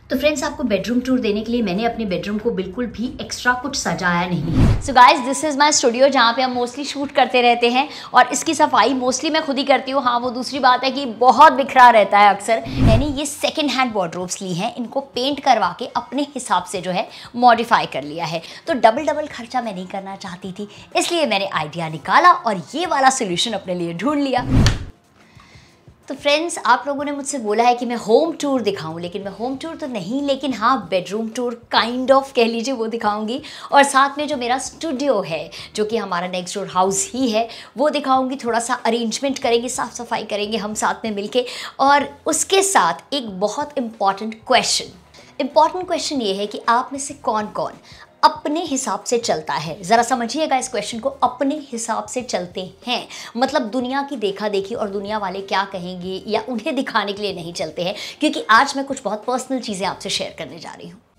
तो फ्रेंड्स, आपको bedroom tour देने के लिए मैंने अपने बेडरूम को बिल्कुल भी एक्स्ट्रा कुछ सजाया नहीं है। So guys, this is my studio जहाँ पे हम मोस्टली शूट करते रहते हैं और इसकी सफाई मोस्टली मैं खुद ही करती हूँ। हाँ, वो दूसरी बात है कि बहुत बिखरा रहता है अक्सर। मैंने ये सेकेंड हैंड वार्डरोब्स ली हैं, इनको पेंट करवा के अपने हिसाब से जो है मॉडिफाई कर लिया है। तो डबल खर्चा मैं नहीं करना चाहती थी, इसलिए मैंने आइडिया निकाला और ये वाला सोल्यूशन अपने लिए ढूंढ लिया। तो फ्रेंड्स, आप लोगों ने मुझसे बोला है कि मैं होम टूर दिखाऊं, लेकिन मैं होम टूर तो नहीं, लेकिन हाँ बेडरूम टूर काइंड ऑफ कह लीजिए वो दिखाऊंगी। और साथ में जो मेरा स्टूडियो है, जो कि हमारा नेक्स्ट डोर हाउस ही है, वो दिखाऊंगी। थोड़ा सा अरेंजमेंट करेंगे, साफ़ सफाई करेंगे हम साथ में मिलके। और उसके साथ एक बहुत इम्पॉर्टेंट क्वेश्चन ये है कि आप में से कौन कौन अपने हिसाब से चलता है। ज़रा समझिएगा इस क्वेश्चन को, अपने हिसाब से चलते हैं मतलब दुनिया की देखा देखी और दुनिया वाले क्या कहेंगे या उन्हें दिखाने के लिए नहीं चलते हैं। क्योंकि आज मैं कुछ बहुत पर्सनल चीज़ें आपसे शेयर करने जा रही हूँ।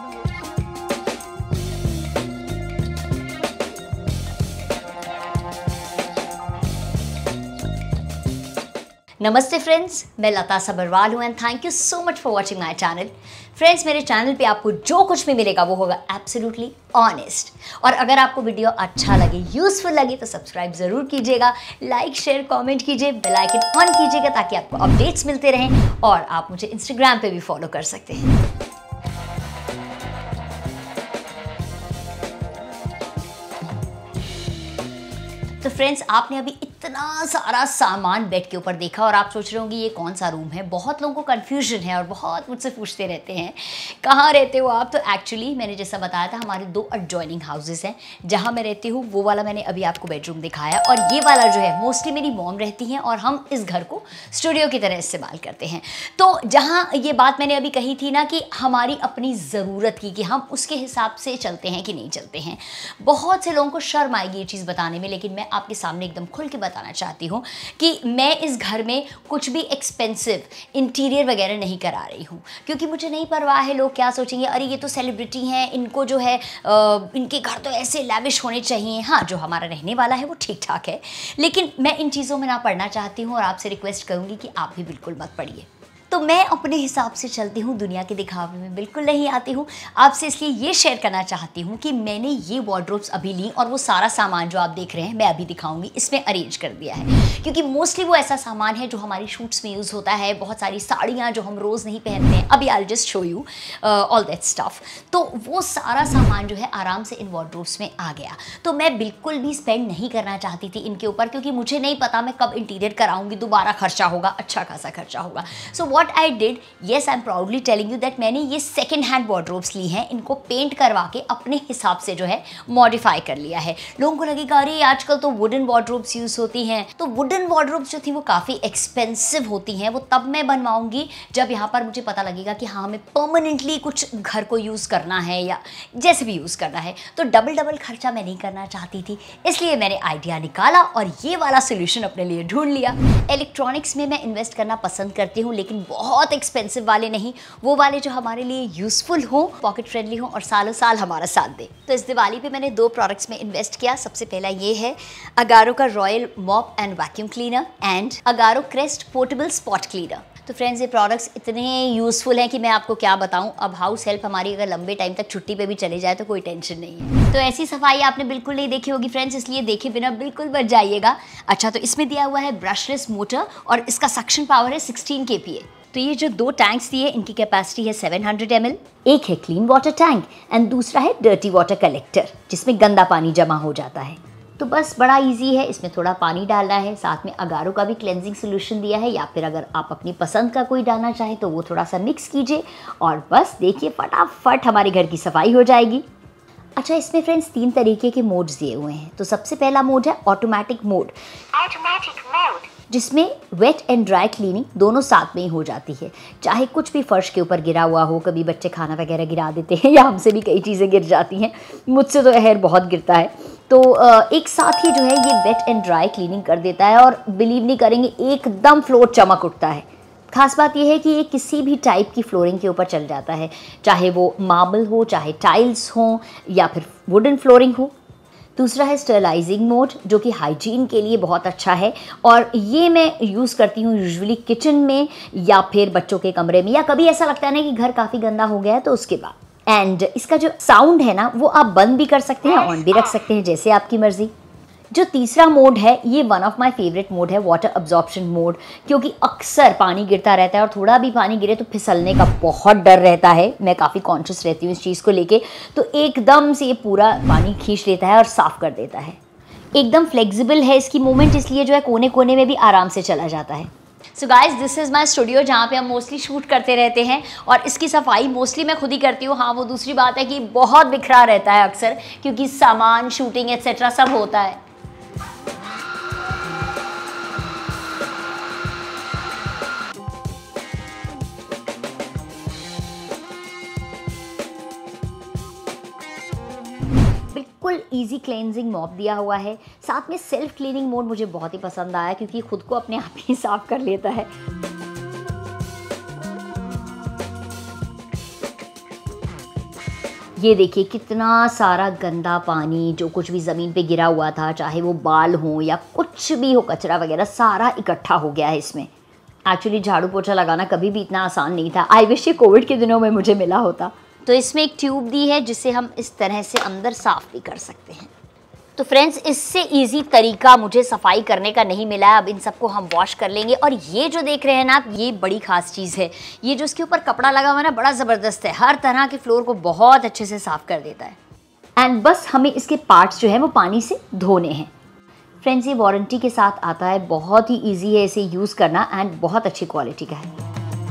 नमस्ते फ्रेंड्स, मैं लता सबरवाल हूँ and thank you so much for watching my channel. Friends, मेरे चैनल पे आपको जो कुछ भी मिलेगा वो होगा एब्सोल्युटली ऑनेस्ट। और अगर आपको वीडियो अच्छा लगे, यूज़फुल लगे तो सब्सक्राइब ज़रूर कीजिएगा, लाइक शेयर कमेंट कीजिए, बेल आइकन ऑन कीजिएगा ताकि आपको अपडेट्स मिलते रहें। और आप मुझे इंस्टाग्राम पे भी फॉलो कर सकते हैं। तो फ्रेंड्स, आपने अभी इतना सारा सामान बेड के ऊपर देखा और आप सोच रहे होंगे ये कौन सा रूम है। बहुत लोगों को कन्फ्यूजन है और बहुत मुझसे पूछते रहते हैं कहाँ रहते हो आप। तो एक्चुअली मैंने जैसा बताया था, हमारे 2 एडजॉइनिंग हाउसेस हैं। जहाँ मैं रहती हूँ वो वाला मैंने अभी आपको बेडरूम दिखाया, और ये वाला जो है मोस्टली मेरी मॉम रहती हैं और हम इस घर को स्टूडियो की तरह इस्तेमाल करते हैं। तो जहाँ ये बात मैंने अभी कही थी ना कि हमारी अपनी ज़रूरत की, कि हम उसके हिसाब से चलते हैं कि नहीं चलते हैं। बहुत से लोगों को शर्म आएगी ये चीज़ बताने में, लेकिन मैं आपके सामने एकदम खुल के बताना चाहती हूँ कि मैं इस घर में कुछ भी एक्सपेंसिव इंटीरियर वगैरह नहीं करा रही हूँ। क्योंकि मुझे नहीं परवाह है लोग क्या सोचेंगे, अरे ये तो सेलिब्रिटी हैं, इनको जो है इनके घर तो ऐसे लैविश होने चाहिए। हाँ, जो हमारा रहने वाला है वो ठीक ठाक है, लेकिन मैं इन चीज़ों में ना पढ़ना चाहती हूँ और आपसे रिक्वेस्ट करूँगी कि आप भी बिल्कुल मत पढ़िए। तो मैं अपने हिसाब से चलती हूँ, दुनिया के दिखावे में बिल्कुल नहीं आती हूँ। आपसे इसलिए ये शेयर करना चाहती हूँ कि मैंने ये वार्डरोब्स अभी ली और वो सारा सामान जो आप देख रहे हैं मैं अभी दिखाऊंगी, इसमें अरेंज कर दिया है। क्योंकि मोस्टली वो ऐसा सामान है जो हमारी शूट्स में यूज़ होता है। बहुत सारी साड़ियाँ जो हम रोज़ नहीं पहनते हैं, अभी I just show you all that stuff. तो वो सारा सामान जो है आराम से इन वार्डरोब्स में आ गया। तो मैं बिल्कुल भी स्पेंड नहीं करना चाहती थी इनके ऊपर, क्योंकि मुझे नहीं पता मैं कब इंटीरियर कराऊंगी, दोबारा खर्चा होगा, अच्छा खासा खर्चा होगा। सो what I did, yes, I'm proudly telling you that मैंने ये सेकेंड हैंड वार्डरोब्स ली हैं, इनको पेंट करवा के अपने हिसाब से जो है मॉडिफाई कर लिया है। लोगों को लगेगा अरे आजकल तो वुडन वार्डरोब्स यूज़ होती हैं। तो वुडन वार्डरोब्स जो थी वो काफ़ी एक्सपेंसिव होती हैं। वो तब मैं बनवाऊंगी जब यहाँ पर मुझे पता लगेगा कि हाँ, हमें परमानेंटली कुछ घर को यूज़ करना है या जैसे भी यूज़ करना है। तो डबल खर्चा मैं नहीं करना चाहती थी, इसलिए मैंने आइडिया निकाला और ये वाला सोल्यूशन अपने लिए ढूंढ लिया। इलेक्ट्रॉनिक्स में मैं इन्वेस्ट करना पसंद करती हूँ, लेकिन बहुत एक्सपेंसिव वाले नहीं, वो वाले जो हमारे लिए यूजफुल हो, पॉकेट फ्रेंडली हो और सालों साल हमारा साथ दे। तो इस दिवाली पे मैंने 2 प्रोडक्ट्स में इन्वेस्ट किया। सबसे पहला ये है अगारो का royal mop and vacuum cleaner and Agaro crest portable spot cleaner. तो फ्रेंड्स, ये प्रोडक्ट्स इतने यूज़फुल हैं कि मैं आपको क्या बताऊं। अब हाउस हेल्प हमारी अगर लंबे टाइम तक छुट्टी पे भी चले जाए तो कोई टेंशन नहीं है। तो ऐसी सफाई आपने बिल्कुल नहीं देखी होगी फ्रेंड्स, इसलिए देखे बिना बिल्कुल बच जाइएगा। अच्छा, तो इसमें दिया हुआ है ब्रशलेस मोटर और इसका सक्शन पावर है 16 kPa। तो ये जो 2 टैंक्स दिए, इनकी कैपेसिटी है 700 ml। एक है क्लीन वाटर टैंक एंड दूसरा है डर्टी वाटर कलेक्टर, जिसमें गंदा पानी जमा हो जाता है। तो बस बड़ा इजी है, इसमें थोड़ा पानी डालना है, साथ में अगारो का भी क्लेंजिंग सोल्यूशन दिया है, या फिर अगर आप अपनी पसंद का कोई डालना चाहें तो वो थोड़ा सा मिक्स कीजिए और बस देखिए फटाफट हमारे घर की सफाई हो जाएगी। अच्छा, इसमें फ्रेंड्स 3 तरीके के मोड्स दिए हुए हैं। तो सबसे पहला मोड है ऑटोमेटिक मोड, जिसमें वेट एंड ड्राई क्लीनिंग दोनों साथ में ही हो जाती है। चाहे कुछ भी फर्श के ऊपर गिरा हुआ हो, कभी बच्चे खाना वगैरह गिरा देते हैं या हमसे भी कई चीज़ें गिर जाती हैं, मुझसे तो हेयर बहुत गिरता है। तो एक साथ ही जो है ये वेट एंड ड्राई क्लीनिंग कर देता है और बिलीव नहीं करेंगे एकदम फ्लोर चमक उठता है। खास बात यह है कि ये किसी भी टाइप की फ्लोरिंग के ऊपर चल जाता है, चाहे वो मार्बल हो, चाहे टाइल्स हो या फिर वुडन फ्लोरिंग हो। दूसरा है स्टरलाइजिंग मोड, जो कि हाइजीन के लिए बहुत अच्छा है, और ये मैं यूज़ करती हूँ यूजुअली किचन में या फिर बच्चों के कमरे में, या कभी ऐसा लगता है ना कि घर काफ़ी गंदा हो गया है तो उसके बाद। एंड इसका जो साउंड है ना वो आप बंद भी कर सकते हैं, ऑन भी रख सकते हैं, जैसे आपकी मर्जी। जो तीसरा मोड है ये one of my favourite mode है, वाटर अब्जॉर्प्शन मोड, क्योंकि अक्सर पानी गिरता रहता है और थोड़ा भी पानी गिरे तो फिसलने का बहुत डर रहता है। मैं काफ़ी कॉन्शियस रहती हूँ इस चीज़ को लेके, तो एकदम से ये पूरा पानी खींच लेता है और साफ़ कर देता है। एकदम फ्लेक्सिबल है इसकी मूवमेंट, इसलिए जो है कोने कोने में भी आराम से चला जाता है। So guys, this is my studio, जहाँ पे हम मोस्टली शूट करते रहते हैं, और इसकी सफाई मोस्टली मैं खुद ही करती हूँ। हाँ, वो दूसरी बात है कि बहुत बिखरा रहता है अक्सर, क्योंकि सामान, शूटिंग एट्सेट्रा सब होता है। बिल्कुल ईजी क्लेंजिंग मॉप दिया हुआ है, साथ में सेल्फ क्लीनिंग मोड मुझे बहुत ही पसंद आया, क्योंकि खुद को अपने आप ही साफ कर लेता है। ये देखिए कितना सारा गंदा पानी, जो कुछ भी ज़मीन पे गिरा हुआ था, चाहे वो बाल हो या कुछ भी हो, कचरा वगैरह सारा इकट्ठा हो गया है इसमें। एक्चुअली झाड़ू पोछा लगाना कभी भी इतना आसान नहीं था। आई विश ये कोविड के दिनों में मुझे मिला होता। तो इसमें एक ट्यूब दी है जिससे हम इस तरह से अंदर साफ़ भी कर सकते हैं। तो फ्रेंड्स, इससे इजी तरीका मुझे सफाई करने का नहीं मिला है। अब इन सबको हम वॉश कर लेंगे, और ये जो देख रहे हैं ना आप, ये बड़ी खास चीज़ है। ये जो इसके ऊपर कपड़ा लगा हुआ है ना, बड़ा ज़बरदस्त है, हर तरह के फ्लोर को बहुत अच्छे से साफ़ कर देता है। एंड बस हमें इसके पार्ट्स जो है वो पानी से धोने हैं। फ्रेंड्स, ये वारंटी के साथ आता है, बहुत ही ईजी है इसे यूज़ करना, एंड बहुत अच्छी क्वालिटी का है।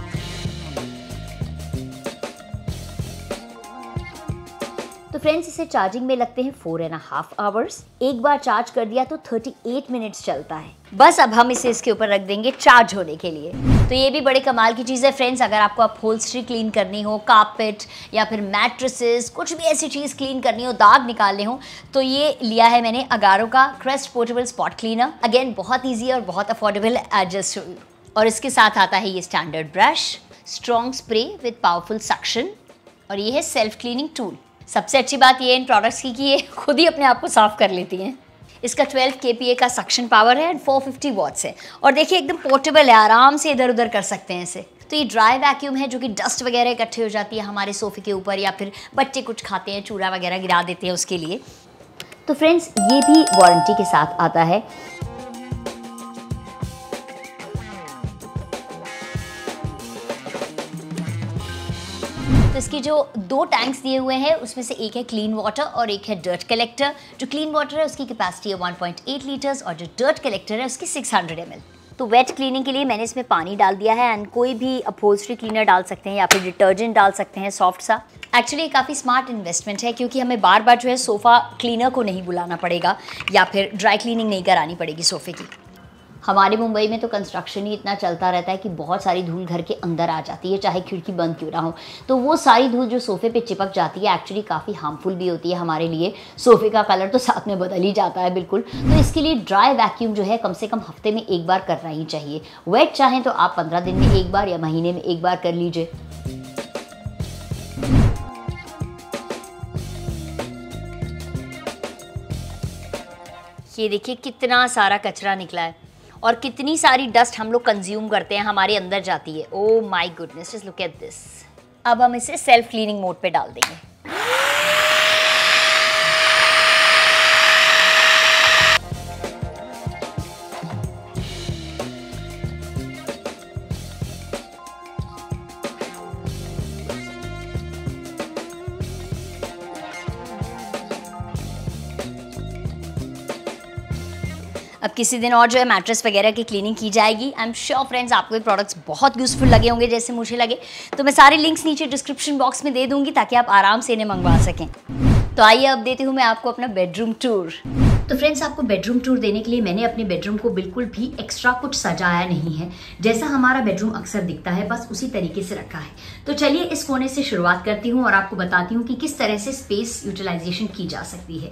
तो फ्रेंड्स, इसे चार्जिंग में लगते हैं 4.5 आवर्स। एक बार चार्ज कर दिया तो 38 मिनट्स चलता है। बस अब हम इसे इसके ऊपर रख देंगे चार्ज होने के लिए। तो ये भी बड़े कमाल की चीज़ है फ्रेंड्स, अगर आपको अपहोल्स्ट्री क्लीन करनी हो, कारपेट या फिर मैट्रेसेस, कुछ भी ऐसी चीज़ क्लीन करनी हो, दाग निकालने हो, तो ये लिया है मैंने अगारो का crest portable spot cleaner. Again बहुत ईजी और बहुत अफोर्डेबल एडजस्ट, और इसके साथ आता है ये standard brush, strong spray with powerful suction, और ये है सेल्फ क्लीनिंग टूल। सबसे अच्छी बात ये है इन प्रोडक्ट्स की कि ये खुद ही अपने आप को साफ़ कर लेती हैं। इसका 12 kPa का सक्शन पावर है एंड 450 वॉट्स है, और देखिए एकदम पोर्टेबल है, आराम से इधर उधर कर सकते हैं इसे। तो ये ड्राई वैक्यूम है, जो कि डस्ट वगैरह इकट्ठी हो जाती है हमारे सोफ़े के ऊपर, या फिर बच्चे कुछ खाते हैं, चूड़ा वगैरह गिरा देते हैं उसके लिए। तो फ्रेंड्स, ये भी वारंटी के साथ आता है। तो इसकी जो 2 टैंक्स दिए हुए हैं, उसमें से एक है क्लीन वाटर और एक है डर्ट कलेक्टर। जो क्लीन वाटर है उसकी कैपेसिटी है 1.8 लीटर्स, और जो डर्ट कलेक्टर है उसकी 600 ml। तो वेट क्लीनिंग के लिए मैंने इसमें पानी डाल दिया है, एंड कोई भी अपहोल्स्ट्री क्लीनर डाल सकते हैं या फिर डिटर्जेंट डाल सकते हैं सॉफ्ट सा। एक्चुअली ये काफ़ी स्मार्ट इन्वेस्टमेंट है, क्योंकि हमें बार बार जो है सोफ़ा क्लीनर को नहीं बुलाना पड़ेगा, या फिर ड्राई क्लीनिंग नहीं करानी पड़ेगी सोफ़े की। हमारे मुंबई में तो कंस्ट्रक्शन ही इतना चलता रहता है कि बहुत सारी धूल घर के अंदर आ जाती है, चाहे खिड़की बंद क्यों ना हो। तो वो सारी धूल जो सोफ़े पे चिपक जाती है, एक्चुअली काफ़ी हार्मफुल भी होती है हमारे लिए। सोफ़े का कलर तो साथ में बदल ही जाता है बिल्कुल। तो इसके लिए ड्राई वैक्यूम जो है कम से कम हफ्ते में एक बार करना ही चाहिए। वेट चाहें तो आप 15 दिन में एक बार या महीने में एक बार कर लीजिए। ये देखिए कितना सारा कचरा निकला है, और कितनी सारी डस्ट हम लोग कंज्यूम करते हैं, हमारे अंदर जाती है। Oh my goodness, just look at this. अब हम इसे सेल्फ क्लीनिंग मोड पे डाल देंगे। अब किसी दिन और जो है मैट्रेस वगैरह की क्लीनिंग की जाएगी। आई एम श्योर फ्रेंड्स आपको ये प्रोडक्ट्स बहुत यूज़फुल लगे होंगे जैसे मुझे लगे। तो मैं सारे लिंक्स नीचे डिस्क्रिप्शन बॉक्स में दे दूंगी ताकि आप आराम से इन्हें मंगवा सकें। तो आइए अब देती हूँ मैं आपको अपना बेडरूम टूर। तो फ्रेंड्स, आपको बेडरूम टूर देने के लिए मैंने अपने बेडरूम को बिल्कुल भी एक्स्ट्रा कुछ सजाया नहीं है। जैसा हमारा बेडरूम अक्सर दिखता है बस उसी तरीके से रखा है। तो चलिए इस कोने से शुरुआत करती हूँ और आपको बताती हूँ कि किस तरह से स्पेस यूटिलाइजेशन की जा सकती है।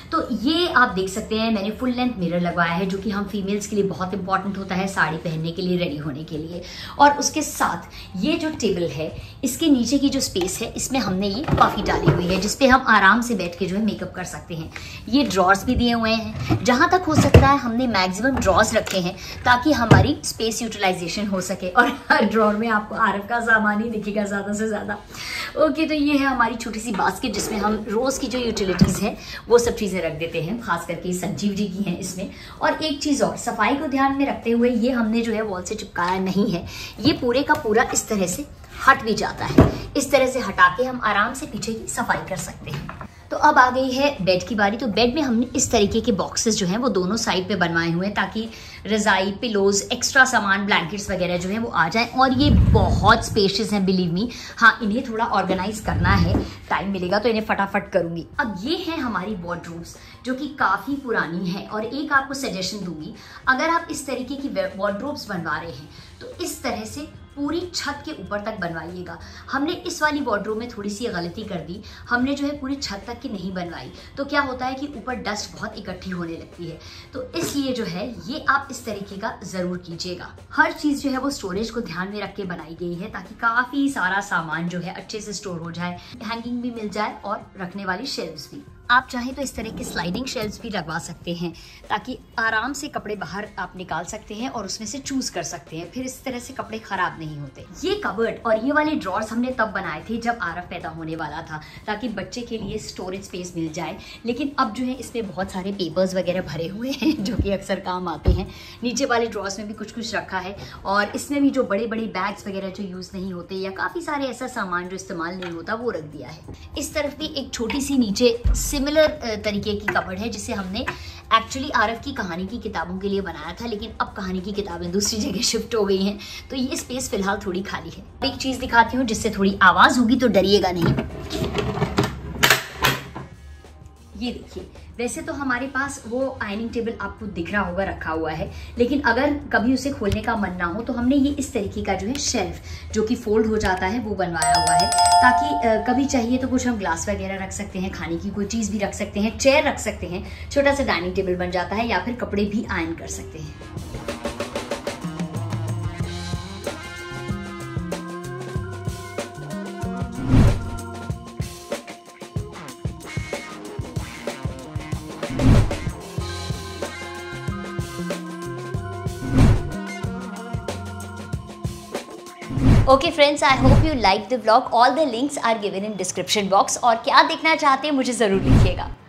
तो ये आप देख सकते हैं मैंने फुल लेंथ मिरर लगवाया है, जो कि हम फीमेल्स के लिए बहुत इंपॉर्टेंट होता है साड़ी पहनने के लिए, रेडी होने के लिए। और उसके साथ ये जो टेबल है, इसके नीचे की जो स्पेस है, इसमें हमने ये पफी डाली हुई है, जिसपे हम आराम से बैठ के जो है मेकअप कर सकते हैं। ये ड्रॉर्स भी दिए हुए हैं, जहाँ तक हो सकता है हमने मैक्सिमम ड्रॉर्स रखे हैं ताकि हमारी स्पेस यूटिलाइजेशन हो सके। और हर ड्रॉर में आपको आरव का सामान ही दिखेगा ज़्यादा से ज़्यादा। ओके, तो ये है हमारी छोटी सी बास्केट, जिसमें हम रोज़ की जो यूटिलिटीज़ हैं वो सब चीज़ें रख देते हैं, खास करके संजीव जी की हैं इसमें। और एक चीज़ और, सफाई को ध्यान में रखते हुए ये हमने जो है वॉल से चिपकाया नहीं है, ये पूरे का पूरा इस तरह से हट भी जाता है। इस तरह से हटा के हम आराम से पीछे की सफाई कर सकते हैं। तो अब आ गई है बेड की बारी। तो बेड में हमने इस तरीके के बॉक्सेस जो हैं वो दोनों साइड पे बनवाए हुए हैं, ताकि रज़ाई, पिलोज, एक्स्ट्रा सामान, ब्लैंकेट्स वगैरह जो है वो आ जाए। और ये बहुत स्पेशियस हैं, बिलीव मी। हाँ, इन्हें थोड़ा ऑर्गेनाइज करना है, टाइम मिलेगा तो इन्हें फटाफट करूंगी। अब ये है हमारी वॉर्डरोब्स, जो कि काफ़ी पुरानी है। और एक आपको सजेशन दूंगी, अगर आप इस तरीके की वॉर्डरोब्स बनवा रहे हैं तो इस तरह से पूरी छत के ऊपर तक बनवाइएगा। हमने इस वाली वॉर्डरोब में थोड़ी सी गलती कर दी, हमने जो है पूरी छत तक की नहीं बनवाई। तो क्या होता है कि ऊपर डस्ट बहुत इकट्ठी होने लगती है, तो इसलिए जो है ये आप इस तरीके का ज़रूर कीजिएगा। हर चीज़ जो है वो स्टोरेज को ध्यान में रख के बनाई गई है, ताकि काफ़ी सारा सामान जो है अच्छे से स्टोर हो जाए, हैंगिंग भी मिल जाए और रखने वाली शेल्व्स भी। आप चाहें तो इस तरह के स्लाइडिंग शेल्व्स भी लगवा सकते हैं, ताकि आराम से कपड़े बाहर आप निकाल सकते हैं और उसमें से चूज कर सकते हैं, फिर इस तरह से कपड़े खराब नहीं होते। ये कबर्ड और ये वाले ड्रॉर्स हमने तब बनाए थे जब आरव पैदा होने वाला था, ताकि बच्चे के लिए स्टोरेज स्पेस मिल जाए। लेकिन अब जो है इसमें बहुत सारे पेपर्स वगैरह भरे हुए हैं, जो कि अक्सर काम आते हैं। नीचे वाले ड्रॉर्स में भी कुछ कुछ रखा है, और इसमें भी जो बड़े बड़े बैग्स वगैरह जो यूज़ नहीं होते या काफ़ी सारे ऐसा सामान जो इस्तेमाल नहीं होता वो रख दिया है। इस तरफ भी एक छोटी सी नीचे सिमिलर तरीके की कबर्ड है, जिसे हमने एक्चुअली आरव की कहानी की किताबों के लिए बनाया था, लेकिन अब कहानी की किताबें दूसरी जगह शिफ्ट हो गई हैं, तो ये स्पेस फिलहाल थोड़ी खाली है। एक चीज़ दिखाती हूँ जिससे थोड़ी आवाज़ होगी तो डरिएगा नहीं। ये देखिए, वैसे तो हमारे पास वो आयनिंग टेबल आपको दिख रहा होगा रखा हुआ है, लेकिन अगर कभी उसे खोलने का मन ना हो तो हमने ये इस तरीके का जो है शेल्फ जो कि फोल्ड हो जाता है वो बनवाया हुआ है, ताकि कभी चाहिए तो कुछ हम ग्लास वगैरह रख सकते हैं, खाने की कोई चीज़ भी रख सकते हैं, चेयर रख सकते हैं, छोटा सा डाइनिंग टेबल बन जाता है, या फिर कपड़े भी आयन कर सकते हैं। Okay friends, I hope you like the vlog. All the links are given in description box. और क्या देखना चाहते हैं मुझे ज़रूर लिखिएगा।